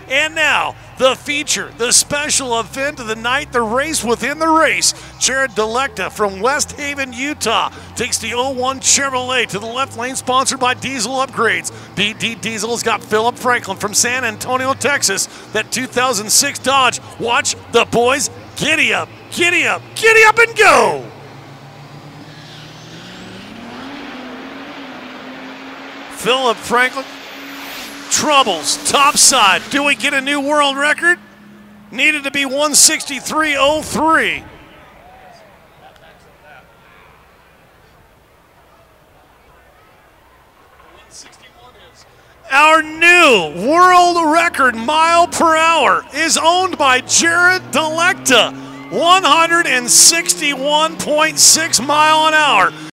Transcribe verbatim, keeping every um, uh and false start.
And now, the feature, the special event of the night, the race within the race. Jared Delekta from West Haven, Utah, takes the oh one Chevrolet to the left lane, sponsored by Diesel Upgrades. B D Diesel's got Phillip Franklin from San Antonio, Texas, that two thousand six Dodge. Watch the boys giddy up, giddy up, giddy up and go! Phillip Franklin, troubles, top side. Do we get a new world record? Needed to be one sixty-three oh three. Our new world record mile per hour is owned by Jared Delekta, one sixty-one point six mile an hour.